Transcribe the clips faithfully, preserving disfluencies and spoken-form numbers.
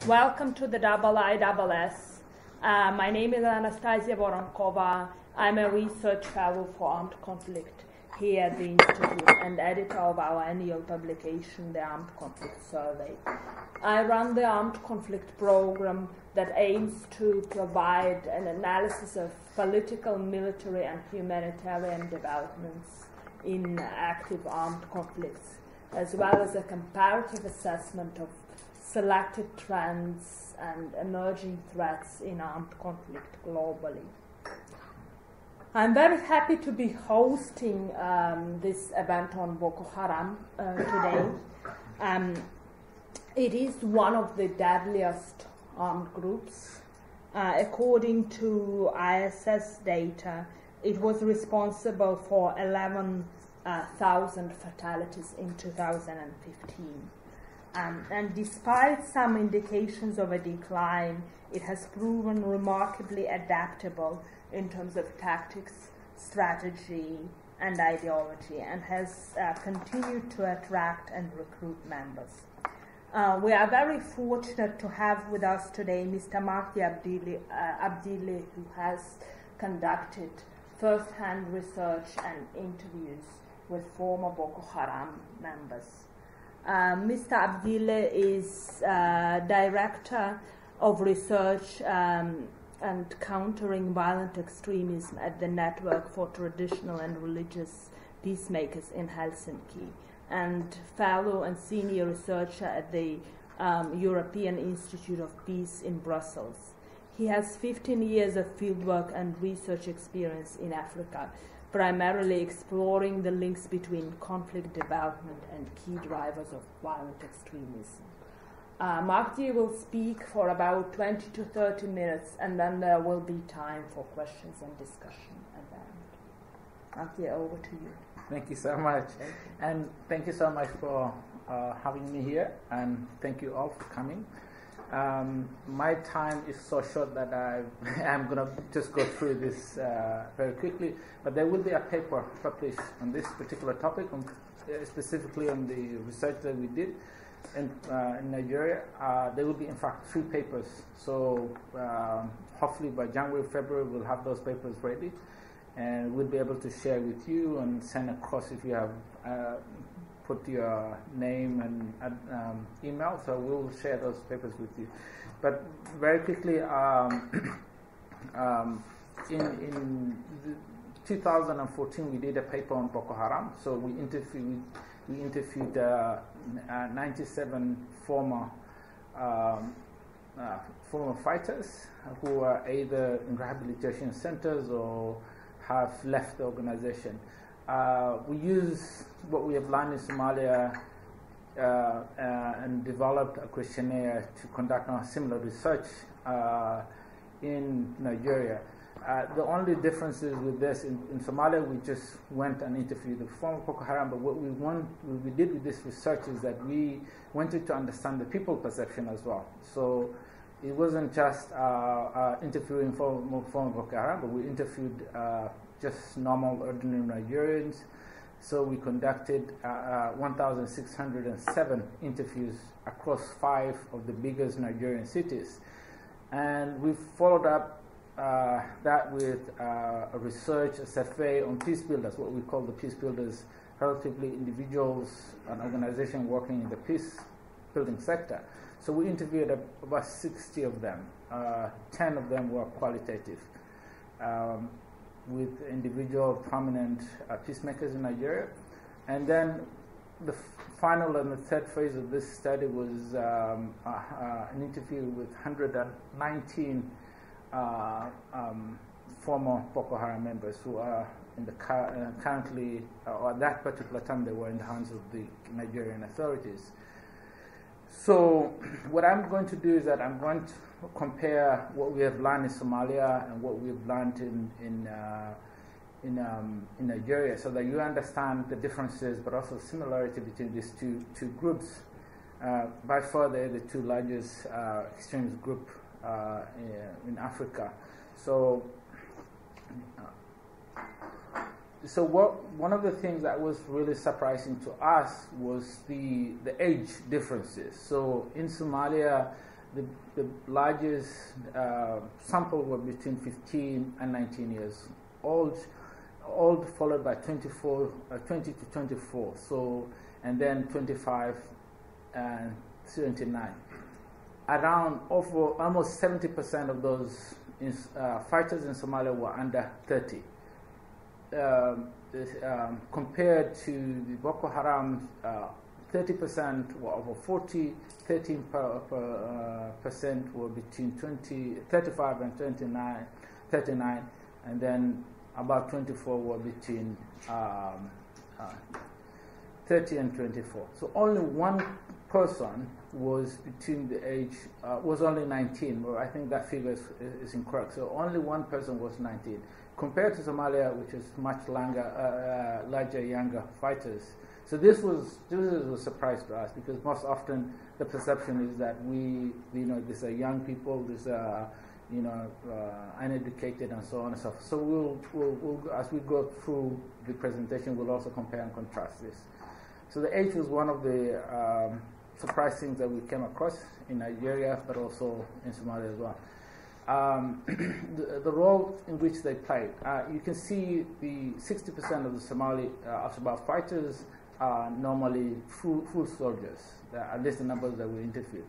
Welcome to the Double I Double S. Uh, my name is Anastasia Voronkova. I'm a research fellow for armed conflict here at the Institute and editor of our annual publication, the Armed Conflict Survey. I run the Armed Conflict program that aims to provide an analysis of political, military, and humanitarian developments in active armed conflicts, as well as a comparative assessment of selected trends and emerging threats in armed conflict globally. I'm very happy to be hosting um, this event on Boko Haram uh, today. Um, it is one of the deadliest armed groups. Uh, according to I S S data, it was responsible for eleven thousand fatalities in two thousand fifteen. Um, and despite some indications of a decline, it has proven remarkably adaptable in terms of tactics, strategy, and ideology, and has uh, continued to attract and recruit members. Uh, we are very fortunate to have with us today Mister Mahdi Abdili, uh, Abdili, who has conducted first-hand research and interviews with former Boko Haram members. Uh, Mister Abdile is uh, Director of Research um, and Countering Violent Extremism at the Network for Traditional and Religious Peacemakers in Helsinki, and Fellow and Senior Researcher at the um, European Institute of Peace in Brussels. He has fifteen years of fieldwork and research experience in Africa, primarily exploring the links between conflict development and key drivers of violent extremism. Uh, Mahdi will speak for about twenty to thirty minutes, and then there will be time for questions and discussion at the end. Mahdi, over to you. Thank you so much. Thank you. And thank you so much for uh, having me here, and thank you all for coming. Um, my time is so short that I am going to just go through this uh, very quickly, but there will be a paper published on this particular topic, on, uh, specifically on the research that we did in, uh, in Nigeria. Uh, there will be, in fact, three papers, so um, hopefully by January, February, we'll have those papers ready, and we'll be able to share with you and send across if you have uh, put your name and um, email, so we'll share those papers with you. But very quickly, um, um, in, in two thousand fourteen, we did a paper on Boko Haram. So we interviewed we interviewed uh, uh, ninety-seven former um, uh, former fighters who are either in rehabilitation centers or have left the organization. Uh, we use what we have learned in Somalia uh, uh, and developed a questionnaire to conduct our similar research uh, in Nigeria. Uh, the only differences with this, in, in Somalia, we just went and interviewed the former Boko Haram, but what we, want, what we did with this research is that we wanted to understand the people perception as well. So it wasn't just uh, uh, interviewing former, former Boko Haram, but we interviewed uh, just normal, ordinary Nigerians. So we conducted uh, uh, one thousand six hundred seven interviews across five of the biggest Nigerian cities. And we followed up uh, that with uh, a research, a survey on peace builders, what we call the peace builders, relatively individuals and organizations working in the peace building sector. So we interviewed about sixty of them. Uh, ten of them were qualitative. Um, with individual prominent uh, peacemakers in Nigeria. And then the f- final and the third phase of this study was um, uh, uh, an interview with one hundred nineteen uh, um, former Boko Haram members who are in the cu- uh, currently, uh, or at that particular time, they were in the hands of the Nigerian authorities. So what I'm going to do is that I'm going to compare what we have learned in Somalia and what we've learned in in uh, in, um, in Nigeria, so that you understand the differences, but also similarity between these two two groups. Uh, by far, they're the two largest uh, extremist group uh, in, in Africa. So. Uh, So what, one of the things that was really surprising to us was the the age differences. So in Somalia, the, the largest uh, sample were between fifteen and nineteen years old, old followed by twenty-four, uh, twenty to twenty-four, so, and then twenty-five and seventy-nine. Around over almost seventy percent of those in, uh, fighters in Somalia were under thirty. Um, this, um, compared to the Boko Haram, uh, thirty percent were over forty, thirteen per, per, uh, percent were between twenty, thirty-five and twenty-nine, thirty-nine, and then about twenty-four were between um, uh, thirty and twenty-four. So only one person was between the age, uh, was only nineteen, but I think that figure is, is incorrect. So only one person was nineteen. Compared to Somalia, which is much longer, uh, uh, larger, younger fighters. So this was this was a surprise to us, because most often the perception is that we, you know, these are young people, these are, you know, uh, uneducated and so on and so forth. So we'll, we'll, we'll, as we go through the presentation, we'll also compare and contrast this. So the age was one of the um, surprise things that we came across in Nigeria, but also in Somalia as well. Um, the, the role in which they played. Uh, you can see the sixty percent of the Somali uh, Al-Shabaab fighters are normally full, full soldiers, uh, at least the numbers that we interviewed.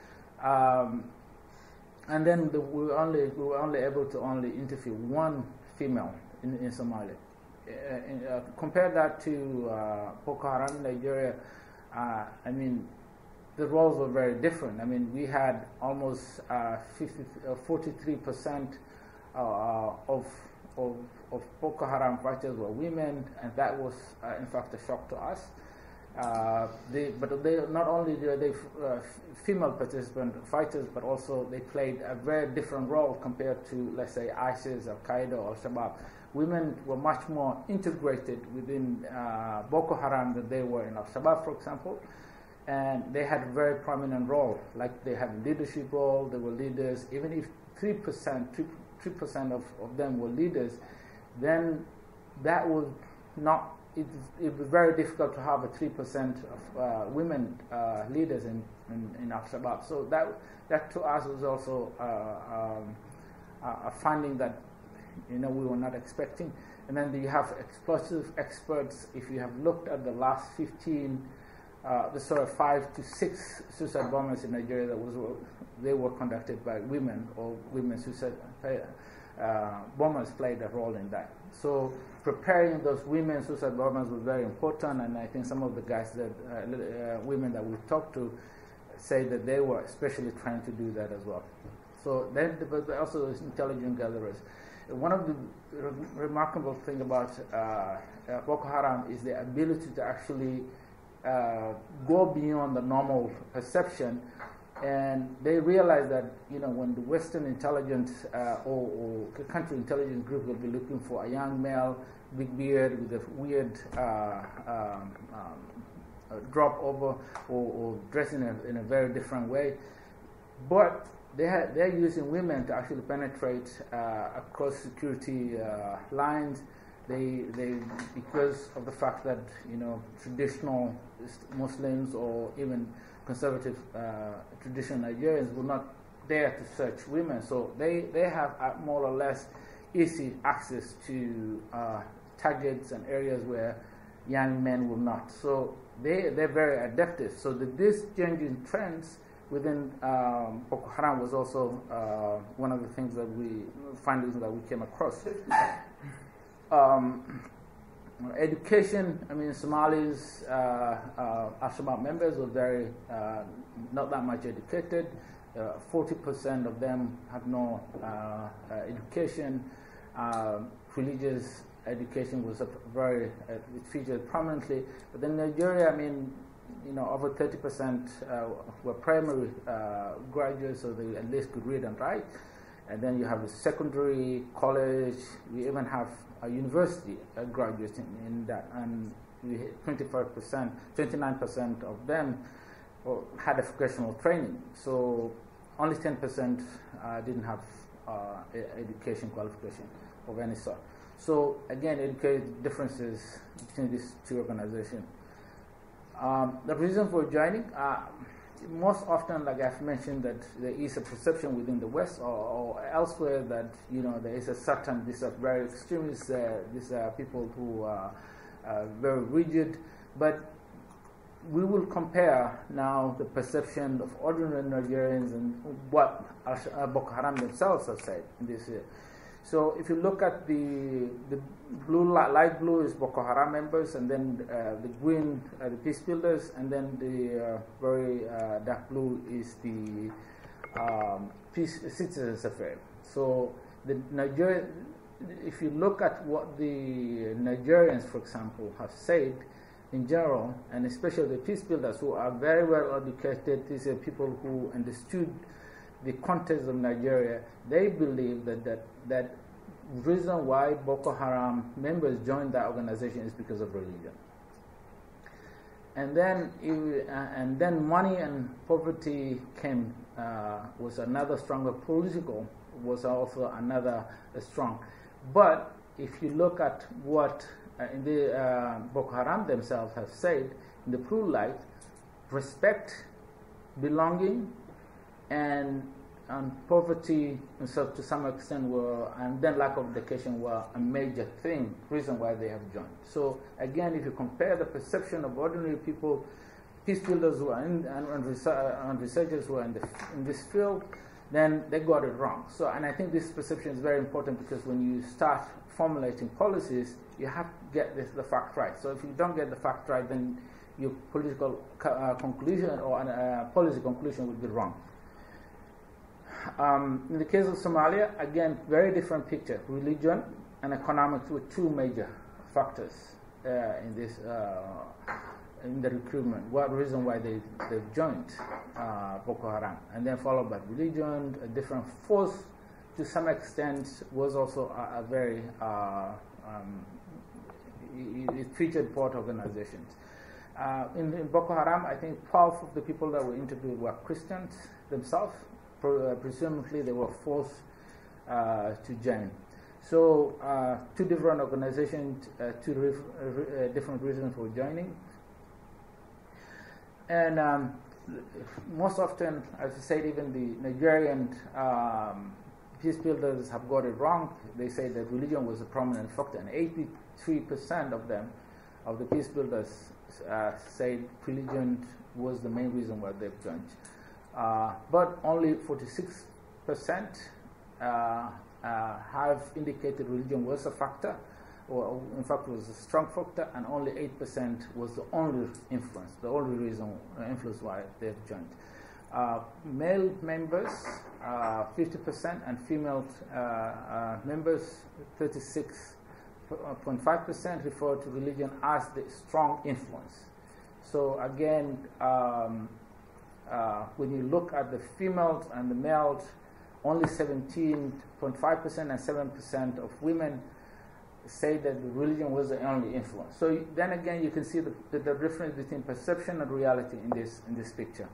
Um, and then the, we, were only, we were only able to only interview one female in, in Somalia. Uh, in, uh, compare that to uh, Boko Haram in Nigeria, uh, I mean, the roles were very different. I mean, we had almost uh, forty-three percent uh, of, of, of Boko Haram fighters were women, and that was, uh, in fact, a shock to us. Uh, they, but they not only were they uh, female participant fighters, but also they played a very different role compared to, let's say, ISIS, Al Qaeda, or Shabaab. Women were much more integrated within uh, Boko Haram than they were in Al Shabaab, for example. And they had a very prominent role, like they had a leadership role, they were leaders. Even if three percent, three percent of, of them were leaders, then that was not, it, it was very difficult to have a three percent of uh, women uh, leaders in, in, in Al-Shabaab. So that, that to us was also uh, um, a finding that, you know, we were not expecting. And then you have explosive experts. If you have looked at the last fifteen Uh, the sort of five to six suicide bombers in Nigeria that was they were conducted by women, or women suicide uh, bombers played a role in that. So preparing those women suicide bombers was very important, and I think some of the guys that uh, uh, women that we talked to say that they were especially trying to do that as well. So then, but also those intelligence gatherers. One of the re remarkable thing about uh, uh, Boko Haram is the ability to actually Uh, go beyond the normal perception, and they realize that, you know, when the Western intelligence uh, or, or country intelligence group will be looking for a young male, big beard with a weird uh, um, um, uh, drop over, or, or dressed in a, in a very different way, but they ha they're using women to actually penetrate uh, across security uh, lines. They, they, because of the fact that, you know, traditional Muslims or even conservative uh, traditional Nigerians were not there to search women, so they, they have uh, more or less easy access to uh, targets and areas where young men will not. So they, they're very adaptive. So the, this changing trends within um, Boko Haram was also uh, one of the things that we, findings that we came across. Um, education, I mean, Somalis, uh, uh, Al-Shabaab members were very, uh, not that much educated. Uh, forty percent of them have no uh, uh, education. Uh, religious education was a very, uh, it featured prominently. But in Nigeria, I mean, you know, over thirty percent uh, were primary uh, graduates, so they at least could read and write. And then you have the secondary, college, we even have a university uh, graduates in, in that, and we twenty-five percent, twenty-nine percent of them uh, had a vocational training. So only ten percent uh, didn't have uh, education qualification of any sort. So again, educated differences between these two organizations. Um, the reason for joining, uh, most often, like I've mentioned, that there is a perception within the West or, or elsewhere that, you know, there is a certain, these are very extremists, uh, these are people who are uh, very rigid, but we will compare now the perception of ordinary Nigerians and what uh, Boko Haram themselves have said in this year. So if you look at the the blue, light blue is Boko Haram members, and then uh, the green are the peace builders, and then the uh, very uh, dark blue is the um, peace citizens affair. So the Niger, if you look at what the Nigerians, for example, have said in general, and especially the peace builders who are very well educated, these are people who understood the context of Nigeria, they believe that that that reason why Boko Haram members joined that organization is because of religion. And then, it, uh, and then money and poverty came uh, was another stronger political was also another uh, strong. But if you look at what uh, in the uh, Boko Haram themselves have said in the blue light, respect, belonging, and and poverty, and so to some extent, were, and then lack of education were a major thing, reason why they have joined. So again, if you compare the perception of ordinary people, peace builders who are in, and, and, research, and researchers who are in, the, in this field, then they got it wrong. So, and I think this perception is very important because when you start formulating policies, you have to get this, the fact right. So if you don't get the fact right, then your political uh, conclusion or uh, policy conclusion would be wrong. Um, in the case of Somalia, again, very different picture. Religion and economics were two major factors uh, in this uh, in the recruitment. What reason why they they joined uh, Boko Haram, and then followed by religion, a different force to some extent was also a, a very uh, um, it, it featured both organizations. Uh, in, in Boko Haram, I think twelve of the people that were interviewed were Christians themselves. Uh, presumably they were forced uh, to join. So uh, two different organizations, uh, two ref, uh, different reasons for joining. And um, most often, as I said, even the Nigerian um, peace builders have got it wrong. They say that religion was a prominent factor, and eighty-three percent of them, of the peace builders, uh, said religion was the main reason why they've joined. Uh, but only forty-six percent uh, uh, have indicated religion was a factor, or in fact was a strong factor, and only eight percent was the only influence, the only reason, uh, influence why they've joined. Uh, male members, uh, fifty percent, and female uh, uh, members, thirty-six point five percent, refer to religion as the strong influence. So again, um, Uh, when you look at the females and the males, only seventeen point five percent and seven percent of women say that the religion was the only influence. So then again, you can see the, the, the difference between perception and reality in this in this picture.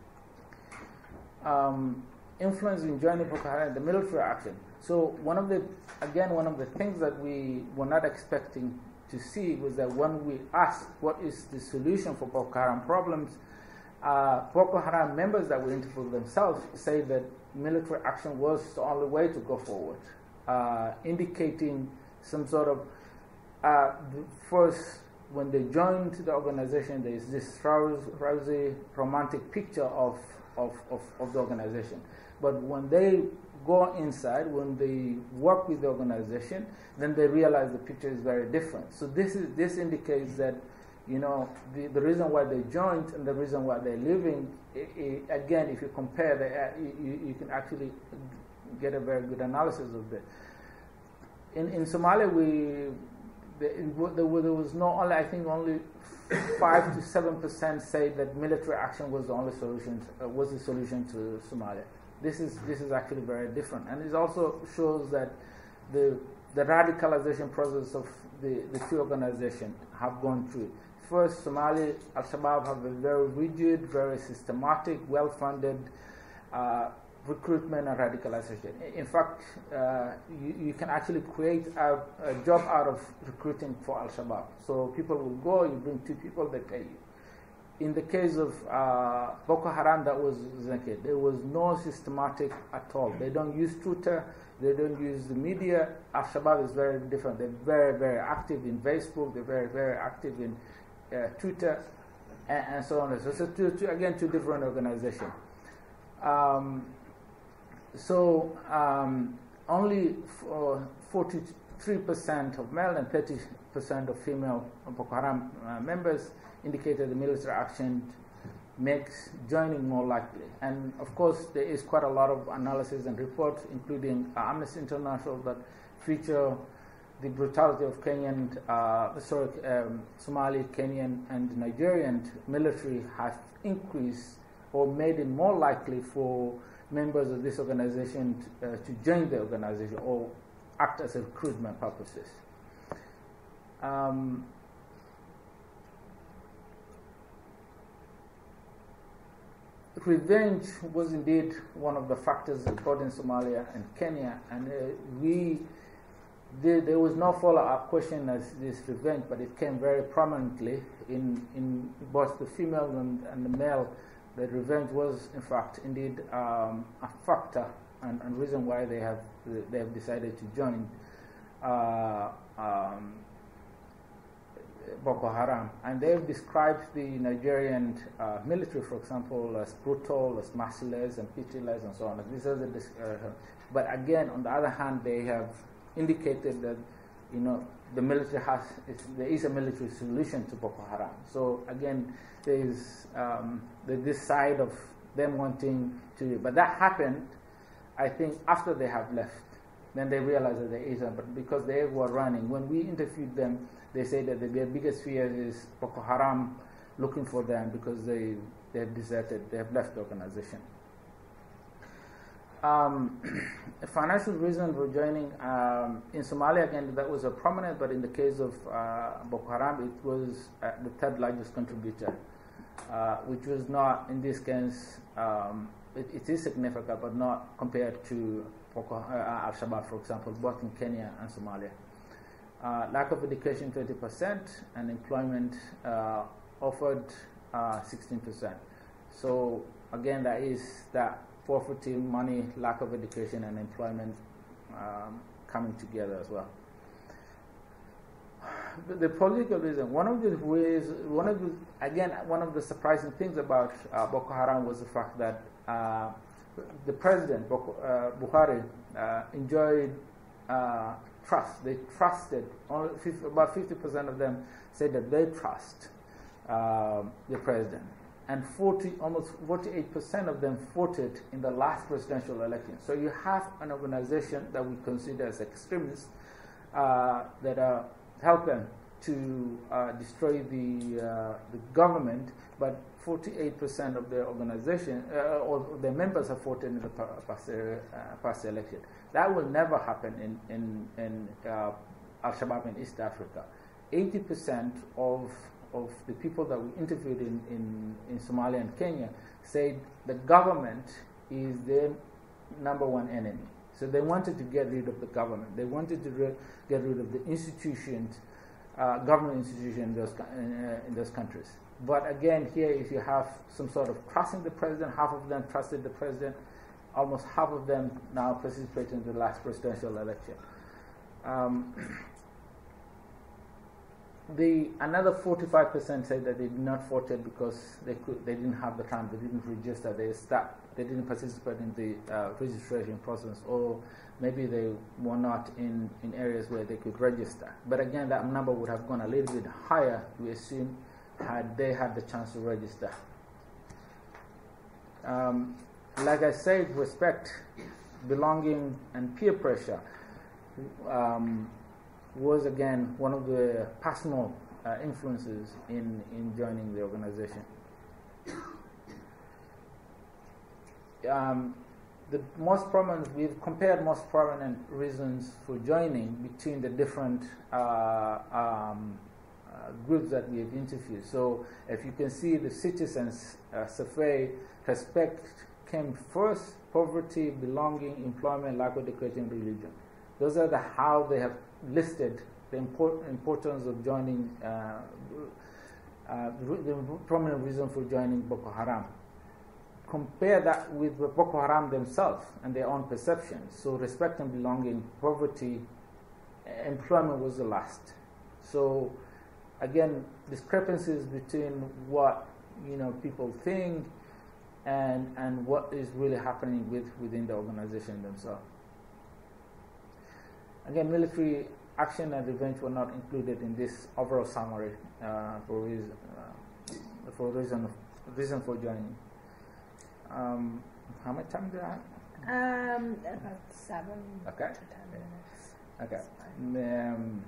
Um, influence in joining Boko Haram, the military action. So one of the, again, one of the things that we were not expecting to see was that when we asked what is the solution for Boko Haram problems, Uh, Boko Haram members that were interviewed themselves say that military action was the only way to go forward, uh, indicating some sort of, uh, first, when they joined the organization, there is this rosy, romantic picture of, of, of, of the organization. But when they go inside, when they work with the organization, then they realize the picture is very different. So this is this indicates that, you know, the, the reason why they joined and the reason why they're leaving, it, it, again, if you compare, the, uh, you, you can actually get a very good analysis of that. In, in Somalia, we the, there, there was no only, I think only five to seven percent say that military action was the only solution, uh, was the solution to Somalia. This is, this is actually very different. And it also shows that the, the radicalization process of the, the two organizations have gone through. First, Somali, Al-Shabaab have a very rigid, very systematic, well-funded uh, recruitment and radicalization. In fact, uh, you, you can actually create a, a job out of recruiting for Al-Shabaab. So people will go, you bring two people, they pay you. in the case of uh, Boko Haram, that was okay. There was no systematic at all. They don't use Twitter. They don't use the media. Al-Shabaab is very different. They're very, very active in Facebook. They're very, very active in uh, Twitter, and, and so on. So, so two, two, again, two different organizations. Um, so um, only forty-three percent of male and thirty percent of female Boko Haram uh, members indicated the military action makes joining more likely. And of course, there is quite a lot of analysis and reports, including uh, Amnesty International, that feature the brutality of Kenyan, uh, sorry, um, Somali, Kenyan, and Nigerian military has increased or made it more likely for members of this organization t- uh, to join the organization or act as a recruitment purposes. Um, Revenge was indeed one of the factors brought in Somalia and Kenya, and uh, we did, there was no follow-up question as this revenge, but it came very prominently in, in both the female and, and the male, that revenge was in fact indeed um, a factor and, and reason why they have they have decided to join uh, um, Boko Haram, and they've described the Nigerian uh, military, for example, as brutal, as merciless, and pitiless, and so on. This is a, uh, but again, on the other hand, they have indicated that, you know, the military has there is a military solution to Boko Haram. So again, there is um, the, this side of them wanting to, but that happened, I think, after they have left. Then they realized that there isn't, but because they were running, when we interviewed them, they say that their biggest fear is Boko Haram looking for them because they they have deserted, they have left the organization. Um, a financial reason for joining um, in Somalia, again, that was a prominent, but in the case of uh, Boko Haram, it was uh, the third largest contributor, uh, which was not, in this case, um, it, it is significant, but not compared to Boko, uh, Al-Shabaab, for example, both in Kenya and Somalia. Uh, lack of education, twenty percent, and employment uh, offered uh, sixteen percent. So again, that is that poverty, money, lack of education, and employment um, coming together as well. The, the political reason, one of the ways, one of the, again, one of the surprising things about uh, Boko Haram was the fact that uh, the president, Boko, uh, Buhari, uh, enjoyed uh, trust. They trusted, only fifty, about fifty percent of them said that they trust uh, the president. And forty, almost forty-eight percent of them voted in the last presidential election. So you have an organization that we consider as extremists uh, that are helping to uh, destroy the, uh, the government, but forty-eight percent of their organization uh, or their members have voted in the past, uh, past election. That will never happen in, in, in uh, Al-Shabaab in East Africa. eighty percent of of the people that we interviewed in, in, in Somalia and Kenya said the government is their number one enemy. So they wanted to get rid of the government. They wanted to re- get rid of the institutions, uh, government institutions in those, uh, in those countries. But again, here, if you have some sort of trusting the president, half of them trusted the president, almost half of them now participate in the last presidential election. Um, The another forty-five percent said that they did not vote because they could, they didn't have the time, they didn't register, they start, they didn't participate in the uh, registration process, or maybe they were not in, in areas where they could register. But again, that number would have gone a little bit higher, we assume, had they had the chance to register. Um, like I said, respect, belonging, and peer pressure. Um, was again one of the personal uh, influences in, in joining the organization. Um, the most prominent, we've compared most prominent reasons for joining between the different uh, um, uh, groups that we have interviewed. So if you can see the citizens uh, survey, respect came first, poverty, belonging, employment, lack of education, religion. Those are the how they have listed the import, importance of joining uh, uh, the, the prominent reason for joining Boko Haram. Compare that with the Boko Haram themselves and their own perceptions. So respect and belonging, poverty, employment was the last. So again, discrepancies between what you know people think and and what is really happening with within the organization themselves. Again, military action and revenge were not included in this overall summary uh, for reason uh, for reason of, reason for joining. Um, how much time do I have? Um, about seven okay. to ten minutes. Okay. Um,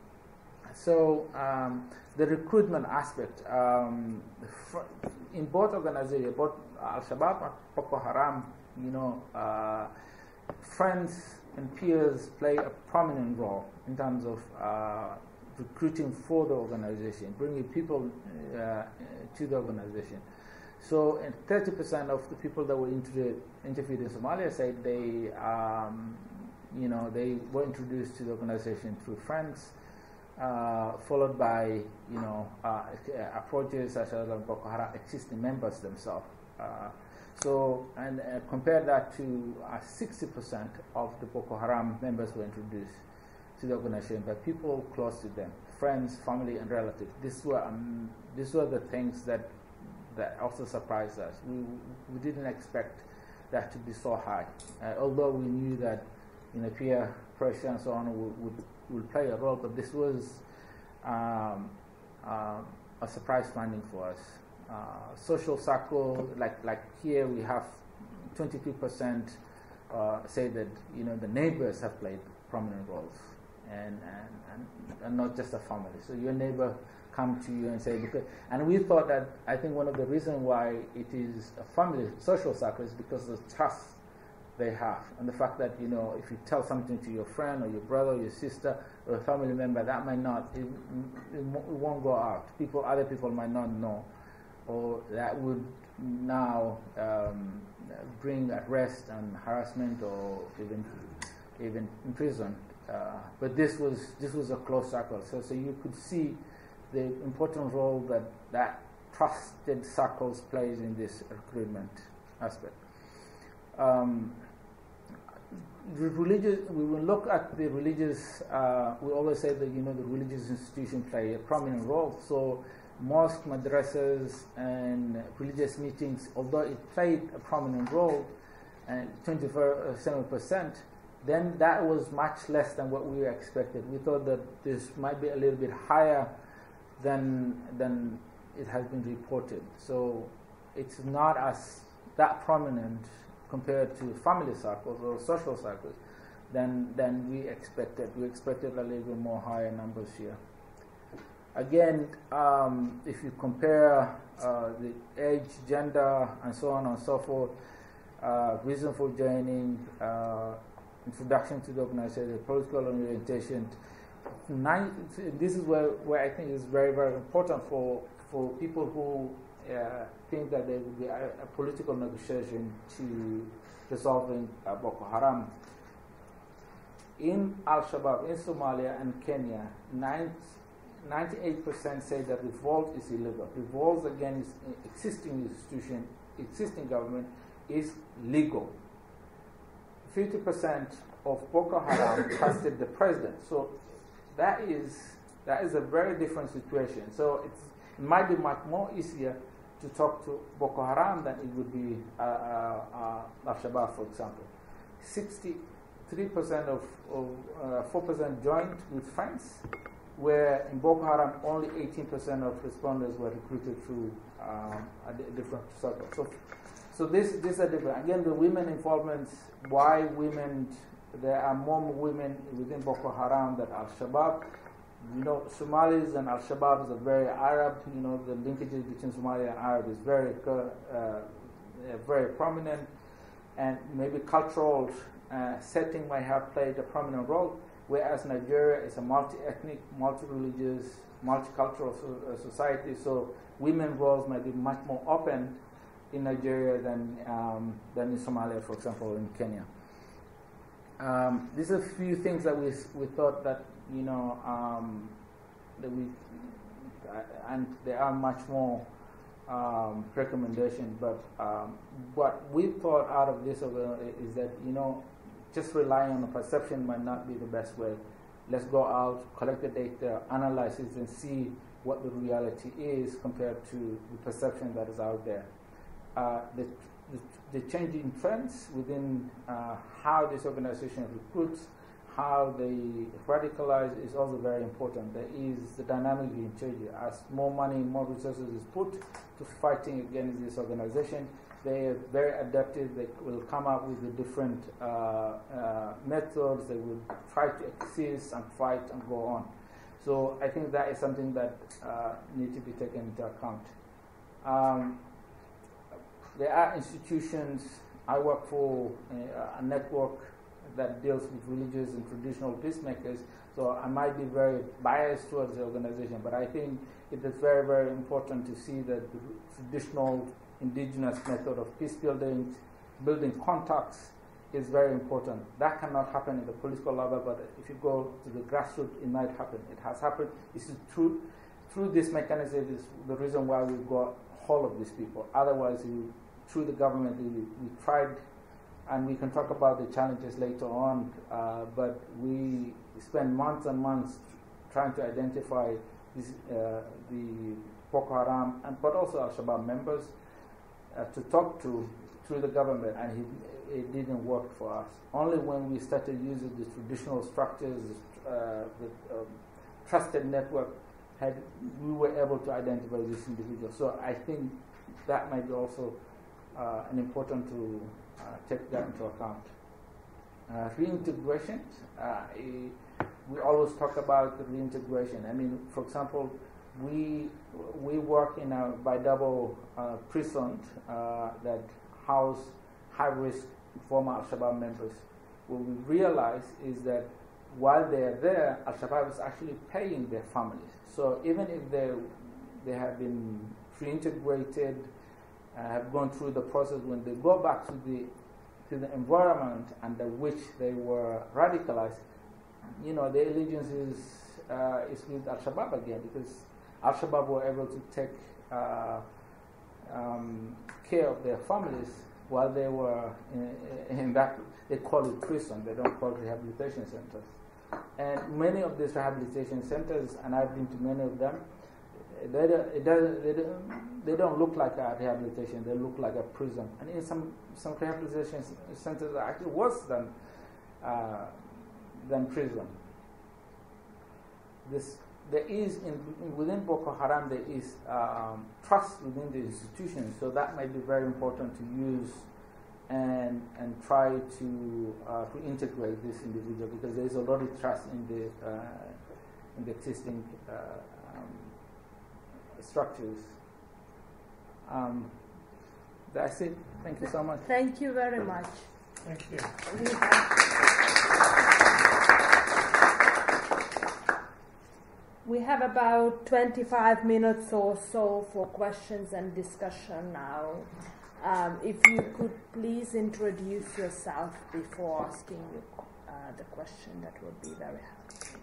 so um, the recruitment aspect um, in both organizations, both Al-Shabaab and Boko Haram, you know, uh, friends and peers play a prominent role in terms of uh, recruiting for the organization, bringing people uh, to the organization. So, thirty percent of the people that were interviewed, interviewed in Somalia said they, um, you know, they were introduced to the organization through friends, uh, followed by, you know, uh, approaches such as Boko Haram existing members themselves. Uh, so, and uh, compare that to uh, sixty percent of the Boko Haram members were introduced to the organization by people close to them, friends, family, and relatives. These were um, these were the things that. that also surprised us. We we didn't expect that to be so high, uh, although we knew that you know peer pressure and so on would would, would play a role. But this was um, uh, a surprise finding for us. Uh, social circle, like like here we have twenty-two percent uh, say that you know the neighbors have played prominent roles, and and, and and not just a family. So your neighbor come to you and say, because, and we thought that, I think one of the reasons why it is a family social circle is because of the trust they have, and the fact that, you know, if you tell something to your friend or your brother or your sister or a family member, that might not, it, it won't go out. People, other people might not know, or that would now um, bring arrest and harassment or even even imprisonment. Uh, but this was this was a close circle, so so you could see the important role that that trusted circles plays in this recruitment aspect. Um, the religious, we will look at the religious, uh, we always say that, you know, the religious institution play a prominent role. So mosque, madrasas, and religious meetings, although it played a prominent role, and twenty-seven percent, then that was much less than what we expected. We thought that this might be a little bit higher than than it has been reported. So it's not as that prominent compared to family circles or social circles than than we expected. We expected a little bit more higher numbers here. Again, um, if you compare uh, the age, gender, and so on and so forth, uh, reason for joining, uh, introduction to the organization, political orientation. Nine, this is where, where I think is very, very important for for people who uh, think that there will be a, a political negotiation to resolving uh, Boko Haram. In Al-Shabaab, in Somalia and Kenya, ninety-eight percent say that revolt is illegal. Revolt, again, is existing institution, existing government is legal. fifty percent of Boko Haram trusted the president. So that is that is a very different situation. So it's, it might be much more easier to talk to Boko Haram than it would be uh, uh, uh, Al-Shabaab, for example. sixty-three percent of, of uh, four percent joined with friends, where in Boko Haram only eighteen percent of respondents were recruited through um, a different circle. So, so this this is different. Again, the women involvement. Why women? There are more women within Boko Haram than Al-Shabaab. You know, Somalis and Al-Shabaab is a very Arab. You know, the linkages between Somalia and Arab is very uh, very prominent, and maybe cultural uh, setting might have played a prominent role. Whereas Nigeria is a multi-ethnic, multi-religious, multicultural so, uh, society, so women's roles might be much more open in Nigeria than um, than in Somalia, for example, in Kenya. Um, these are a few things that we we thought that you know um, that we and there are much more um, recommendations. But um, what we thought out of this is that, you know, just relying on the perception might not be the best way. Let's go out, collect the data, analyze it, and see what the reality is compared to the perception that is out there. Uh, the, the, the changing trends within uh, how this organization recruits, how they radicalize is also very important. There is the dynamic being changed. As more money, more resources is put to fighting against this organization, they are very adaptive. They will come up with the different uh, uh, methods. They will try to exist and fight and go on. So I think that is something that uh, needs to be taken into account. Um, there are institutions. I work for a, a network that deals with religious and traditional peacemakers, so I might be very biased towards the organization, but I think it is very, very important to see that the traditional indigenous method of peace building, building contacts, is very important. That cannot happen at the political level, but if you go to the grassroots, it might happen. It has happened. It's through, through this mechanism is the reason why we got hold of these people. Otherwise, we, through the government, we, we tried, and we can talk about the challenges later on, uh, but we spent months and months trying to identify this, uh, the Boko Haram, and, but also Al-Shabaab members uh, to talk to through the government, and he, it didn't work for us. Only when we started using the traditional structures, uh, the um, trusted network, had we were able to identify this individual. So I think that might be also uh, an important to uh, take that into account. Uh, reintegration, uh, we always talk about the reintegration. I mean, for example, we we work in a bi-double uh, prison uh, that house high-risk former Al-Shabaab members. What we realize is that while they're there, Al-Shabaab is actually paying their families. So even if they they have been reintegrated, uh, have gone through the process, when they go back to the to the environment under which they were radicalized, you know, their allegiance is uh, is with Al-Shabaab again, because Al-Shabaab were able to take uh, um, care of their families while they were in, in that, they call it prison, they don't call it rehabilitation centers. And many of these rehabilitation centers, and I've been to many of them, they don't, it doesn't, they, don't, they don't look like a rehabilitation, they look like a prison. And in some, some rehabilitation centers are actually worse than, uh, than prison. This, there is, in, within Boko Haram, there is um, trust within the institutions, so that might be very important to use and and try to uh, to integrate this individual, because there is a lot of trust in the uh, in the existing uh, um, structures. Um, that's it. Thank you so much. Thank you very much. Thank you. We have, we have about twenty-five minutes or so for questions and discussion now. Um, if you could please introduce yourself before asking you, uh, the question, that would be very helpful.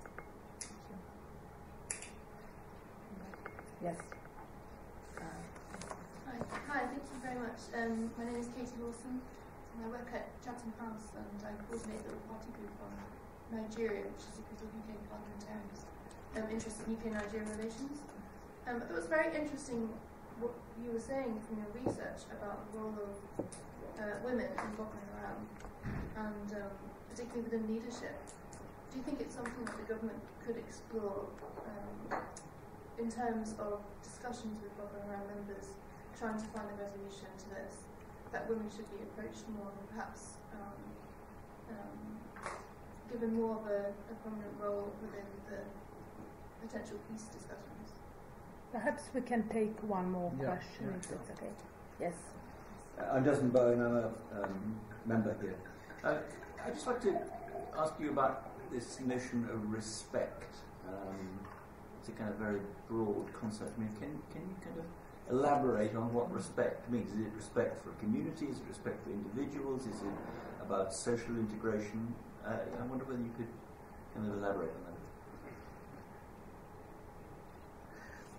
Yes. Uh, Hi. Hi, thank you very much. Um, my name is Katie Wilson, and I work at Chatham House, and I coordinate the party group on Nigeria, which is a group of U K parliamentarians um, interested in U K-Nigeria relations. Um, it was very interesting what you were saying from your research about the role of uh, women in Boko Haram, and um, particularly within leadership. Do you think it's something that the government could explore um, in terms of discussions with Boko Haram members, trying to find a resolution to this, that women should be approached more and perhaps um, um, given more of a, a prominent role within the potential peace discussions? Perhaps we can take one more yeah, question, yeah, if sure. it's okay. Yes. Uh, I'm Desmond Bowen, I'm a um, member here. Uh, I'd just like to ask you about this notion of respect. Um, it's a kind of very broad concept. I mean, can, can you kind of elaborate on what respect means? Is it respect for communities? Is it respect for individuals? Is it about social integration? Uh, I wonder whether you could kind of elaborate on that.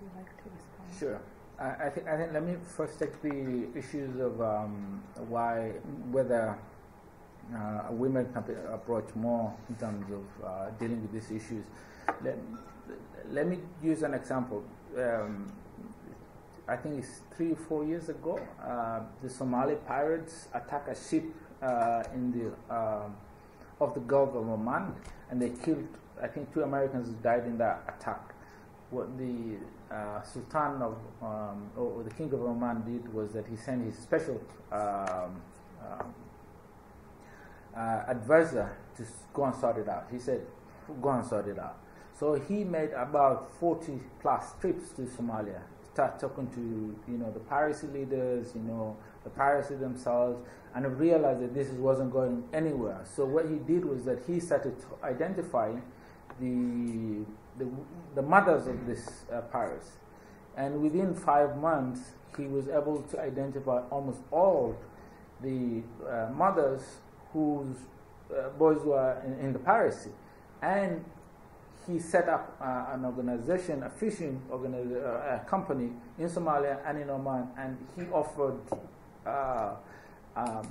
you like to respond? Sure. I, I think. I think. Let me first take the issues of um, why, whether uh, women can approach more in terms of uh, dealing with these issues. Let, let me use an example. Um, I think it's three or four years ago, uh, the Somali pirates attacked a ship uh, in the uh, of the Gulf of Oman, and they killed, I think, two Americans died in that attack. What the uh, Sultan of, um, or the King of Oman did was that he sent his special um, um, uh, advisor to go and sort it out. He said, go and sort it out. So he made about forty plus trips to Somalia, start talking to, you know, the piracy leaders, you know, the piracy themselves, and realized that this wasn't going anywhere. So what he did was that he started to identify the the, the mothers of these uh, pirates, and within five months he was able to identify almost all the uh, mothers whose uh, boys were in, in the piracy, and he set up uh, an organization, a fishing organi- uh, a company in Somalia and in Oman, and he offered, uh, um,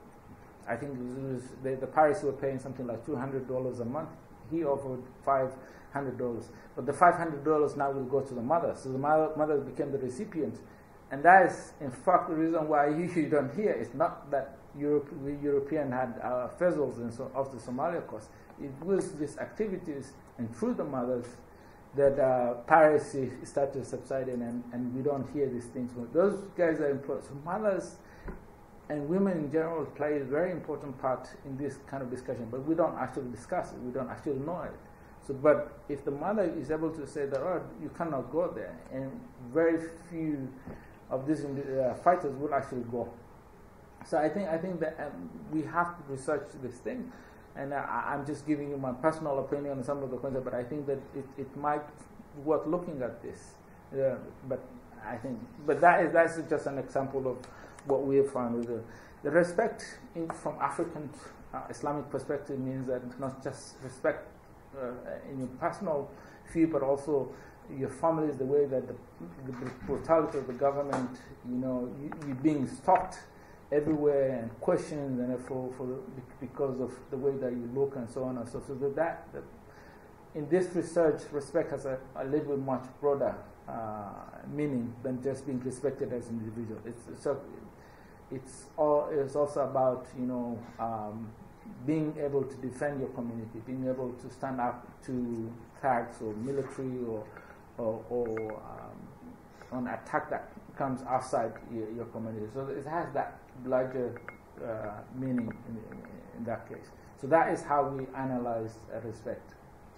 I think it was, the, the pirates were paying something like two hundred dollars a month. He offered five hundred dollars. But the five hundred dollars now will go to the mother. So the mother, mother became the recipient. And that is, in fact, the reason why you don't hear. It's not that Europe, the European had uh, vessels and so, off the Somalia coast. It was these activities and through the mothers that uh, piracy started subsiding, and, and we don't hear these things. Those guys are important. So mothers and women in general play a very important part in this kind of discussion, but we don't actually discuss it. We don't actually know it. So, but if the mother is able to say that, oh, you cannot go there, and very few of these uh, fighters will actually go. So I think I think that um, we have to research this thing. And I, I'm just giving you my personal opinion on some of the concepts, but I think that it, it might be worth looking at this. Yeah, but I think, but that is that's just an example of what we have found with the, the respect in, from African uh, Islamic perspective means that not just respect uh, in your personal view, but also your family, the way that the, the brutality of the government, you know, you, you being stalked everywhere and questions and for, for the, because of the way that you look and so on and so forth. So that, that in this research, respect has a, a little bit much broader uh, meaning than just being respected as an individual. It's it's, a, it's, all, it's also about, you know, um, being able to defend your community, being able to stand up to thugs or military or or, or um, an attack that comes outside your, your community. So it has that larger uh, meaning in, in, in that case. So that is how we analyze uh, respect.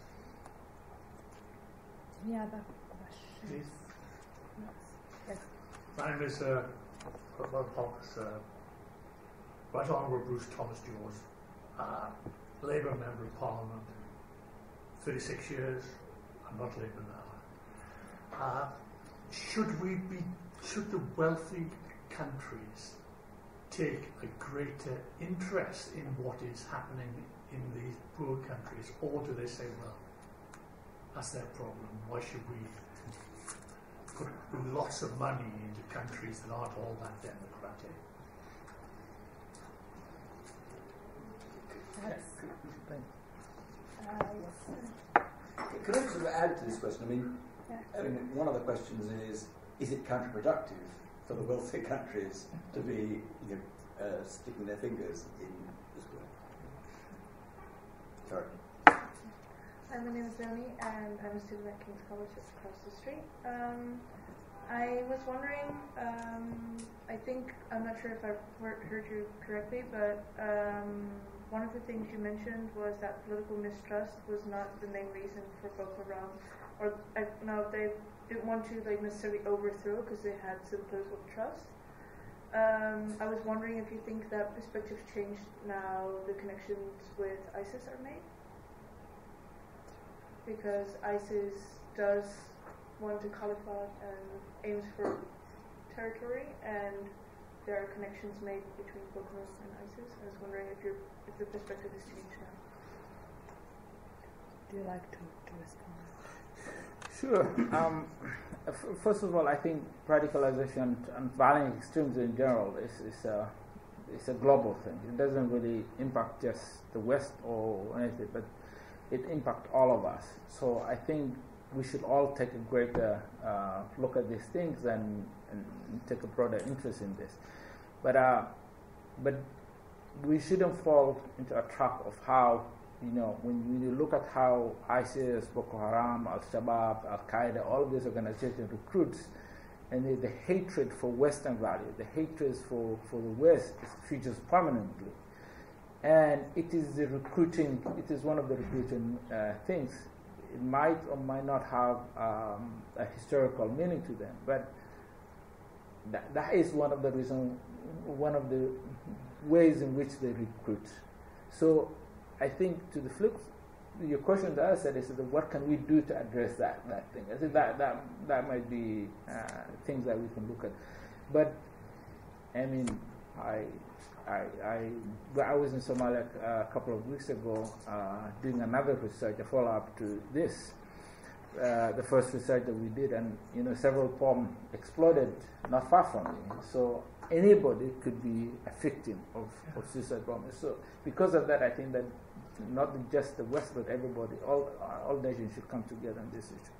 Any other questions? Please. Yes. My name is uh, uh, Right Honourable Bruce Thomas George, uh, Labour Member of Parliament, thirty-six years. I'm not Labour now. Uh, should we be, should the wealthy countries take a greater interest in what is happening in these poor countries, or do they say, well, that's their problem, why should we put lots of money into countries that aren't all that democratic? Yes. Uh, yes. Could I sort of add to this question? I mean, Yeah. I mean, one of the questions is, is it counterproductive for the wealthy countries to be, you know, uh, sticking their fingers in this way? Sorry. Hi, my name is Leonie, and I'm a student at King's College just across the street. Um, I was wondering, um, I think, I'm not sure if I heard you correctly, but um, one of the things you mentioned was that political mistrust was not the main reason for Boko Haram. Or I, no, they didn't want to like necessarily overthrow because they had some political trust. Um, I was wondering if you think that perspective's changed now the connections with ISIS are made, because ISIS does want to caliphate and aims for territory, and there are connections made between Boko Haram and ISIS. I was wondering if your if the perspective has changed now. Do you like to, to respond? Sure. Um, f- first of all, I think radicalization and violent extremism in general is, is, a, is a global thing. It doesn't really impact just the West or anything, but it impacts all of us. So I think we should all take a greater uh, look at these things and, and take a broader interest in this. But uh, but we shouldn't fall into a trap of how, you know, when, when you look at how ISIS, Boko Haram, Al-Shabaab, Al-Qaeda, all of these organizations recruits, and the, the hatred for Western value, the hatred for, for the West features prominently. And it is the recruiting, it is one of the recruiting uh, things. It might or might not have um, a historical meaning to them, but that, that is one of the reasons, one of the ways in which they recruit. So I think to the flip, your question that I said is that what can we do to address that, that thing? I think that, that, that might be uh, things that we can look at. But, I mean, I, I, I, I was in Somalia a couple of weeks ago uh, doing another research, a follow-up to this, uh, the first research that we did, and you know several bombs exploded not far from me. So anybody could be a victim of, of suicide bombing. So because of that, I think that not just the West, but everybody, all all nations should come together on this issue.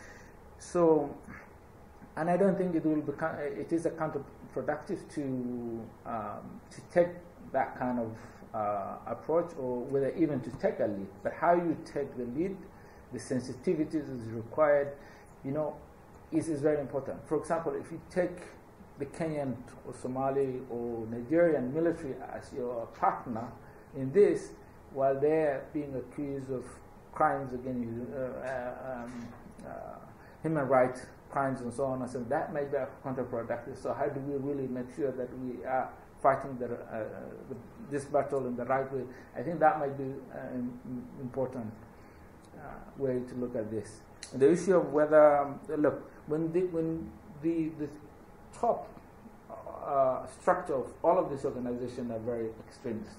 So, and I don't think it will become, it is a counterproductive to um, to take that kind of uh, approach, or whether even to take a lead. But how you take the lead, the sensitivities is required, you know, is, is very important. For example, if you take the Kenyan or Somali or Nigerian military as your partner in this, while they're being accused of crimes against uh, uh, um, uh, human rights crimes and so on and so on, that may be counterproductive. So how do we really make sure that we are fighting the, uh, the, this battle in the right way? I think that might be an important uh, way to look at this. And the issue of whether, um, look, when the, when the, the top uh, structure of all of these organizations are very extremist,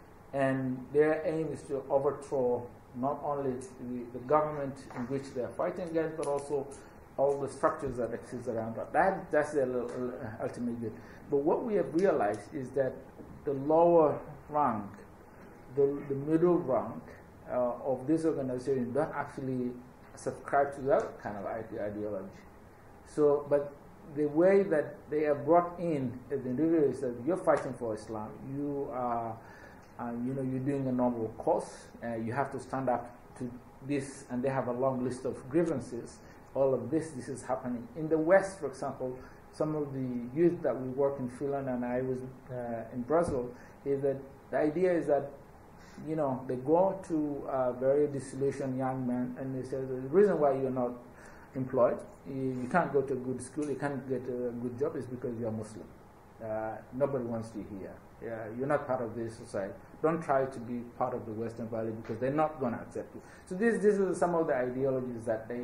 and their aim is to overthrow not only the, the government in which they are fighting against, but also all the structures that exist around that. that that's the ultimate good. But what we have realized is that the lower rank, the, the middle rank uh, of this organization don't actually subscribe to that kind of ideology. So, but the way that they are brought in as individuals is that you're fighting for Islam, you are, uh, you know, you're doing a noble cause, uh, you have to stand up to this, and they have a long list of grievances. All of this, this is happening. In the West, for example, some of the youth that we work in Finland and I was uh, in Brazil, is that the idea is that, you know, they go to uh, very disillusioned young men and they say, the reason why you're not employed, you, you can't go to a good school, you can't get a good job, is because you're Muslim. Uh, nobody wants you here. Yeah, you're not part of this society. Don't try to be part of the Western Valley because they're not going to accept you. So this, this is some of the ideologies that they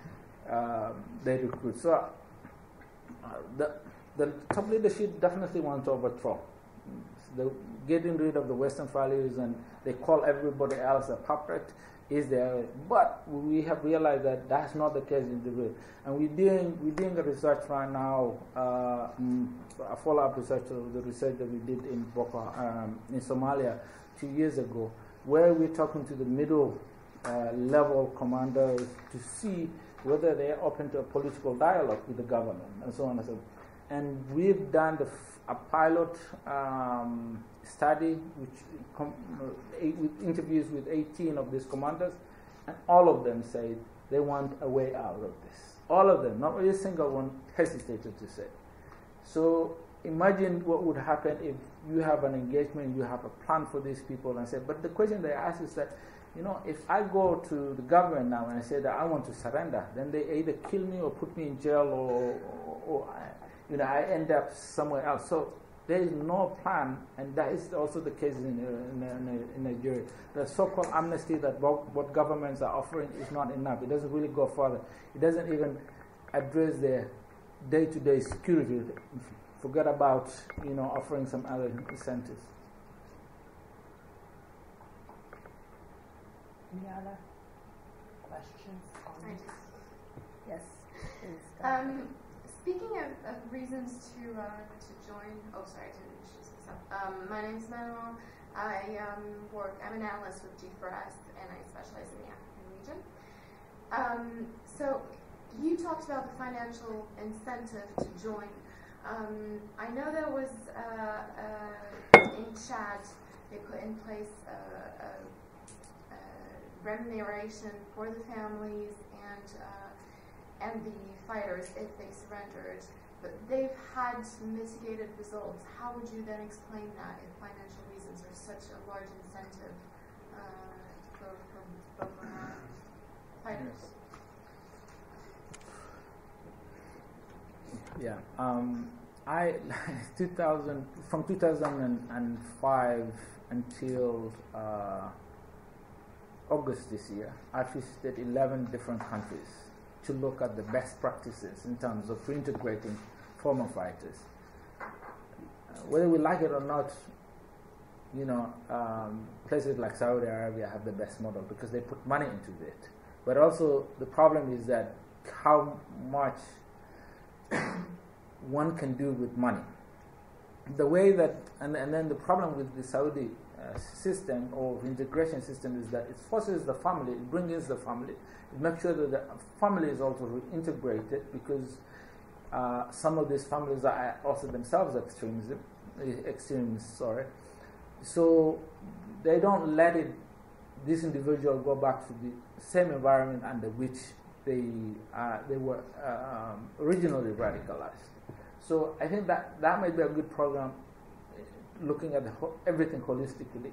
Uh, they recruit. So uh, the the top leadership definitely want to overthrow. The getting rid of the Western values, and they call everybody else a puppet is there. But we have realized that that's not the case in the world. And we're doing we're doing a research right now, uh, a follow-up research of the research that we did in Boko um, in Somalia two years ago, where we're talking to the middle uh, level commanders to see whether they are open to a political dialogue with the government, and so on and so on. And we've done the f- a pilot um, study, which com- uh, eight, with interviews with eighteen of these commanders, and all of them said they want a way out of this. All of them, not a single one hesitated to say. So imagine what would happen if you have an engagement, you have a plan for these people, and say, but the question they ask is that, you know, if I go to the government now and I say that I want to surrender, then they either kill me or put me in jail, or, or, or I, you know, I end up somewhere else. So there is no plan, and that is also the case in, in, in, in Nigeria. The so-called amnesty that what governments are offering is not enough. It doesn't really go further. It doesn't even address their day-to-day security. Forget about, you know, offering some other incentives. Any other questions? Comments? Yes. Please. Um, speaking of, of reasons to uh, to join, oh sorry, to introduce myself. Um, my name is Manuel. I um, work. I'm an analyst with G four S, and I specialize in the African region. Um, so you talked about the financial incentive to join. Um, I know there was uh, uh, in Chad they put in place a, a, a remuneration for the families and uh, and the fighters if they surrendered, but they've had mitigated results. How would you then explain that if financial reasons are such a large incentive uh, for, for Boko Haram fighters? Yeah, um, I two thousand from two thousand five until uh, August this year, I visited eleven different countries to look at the best practices in terms of reintegrating former fighters. Uh, whether we like it or not, you know, um, places like Saudi Arabia have the best model because they put money into it. But also the problem is that how much one can do with money. The way that, and, and then the problem with the Saudi uh, system or integration system is that it forces the family, it brings in the family, it makes sure that the family is also integrated because uh, some of these families are also themselves extremism, extremists, sorry. So they don't let it, this individual go back to the same environment under which they uh, they were uh, um, originally radicalized. So I think that that might be a good program, looking at the ho- everything holistically.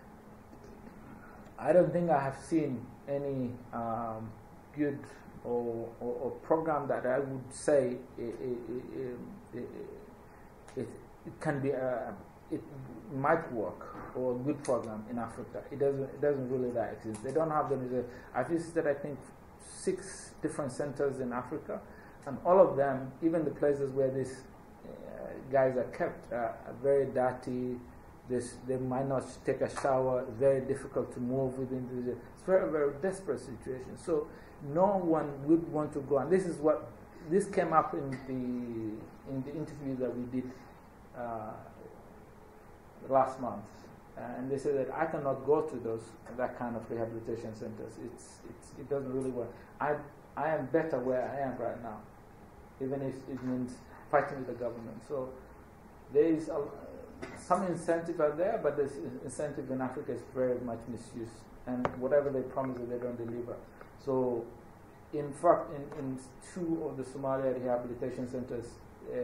I don't think I have seen any um, good or, or, or program that I would say it, it, it, it, it can be a, it might work or a good program in Africa. It doesn't it doesn't really that exist. They don't have them. I've visited I think six different centers in Africa, and all of them, even the places where these uh, guys are kept, uh, are very dirty. This, they might not take a shower. Very difficult to move within the. It's very very desperate situation. So no one would want to go. And this is what this came up in the in the interview that we did uh, last month. Uh, and they said that I cannot go to those that kind of rehabilitation centers. It's, it's it doesn't really work. I I am better where I am right now, even if it means fighting with the government. So there is a, some incentive out there, but this incentive in Africa is very much misused. And whatever they promise, they don't deliver. So, in fact, in, in two of the Somalia rehabilitation centers, uh,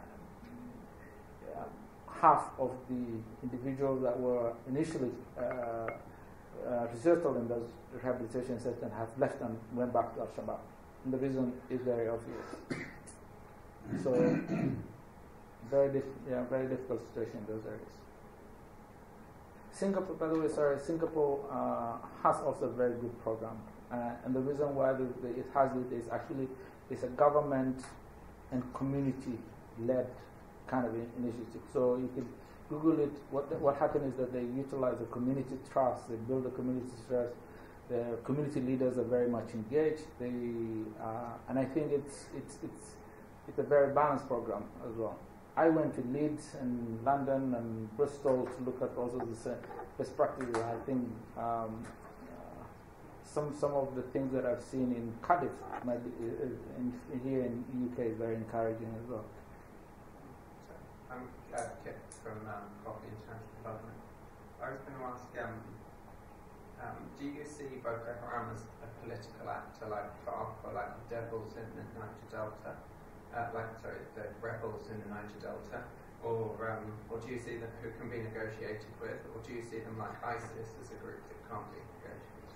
half of the individuals that were initially uh, uh, resettled in those rehabilitation centers have left and went back to Al-Shabaab. And the reason is very obvious. So, very, dif- yeah, very difficult situation in those areas. Singapore, by the way, sorry, Singapore uh, has also a very good program. Uh, and the reason why the, the, it has it is actually it's a government and community-led kind of initiative. So you could Google it. What the, what happened is that they utilize the community trust. They build a community trust. The community leaders are very much engaged. They uh, and I think it's it's it's it's a very balanced program as well. I went to Leeds and London and Bristol to look at also the best practices. I think um, uh, some some of the things that I've seen in Cardiff might be, uh, in, in here in the U K is very encouraging as well. I'm uh, Kip from um, Coffee International Development. I was going to ask, um, um, do you see Boko Haram as a political actor like FARC or like the devils in the Niger Delta, uh, like sorry, the rebels in the Niger Delta, or um, or do you see them who can be negotiated with, or do you see them like ISIS as a group that can't be negotiated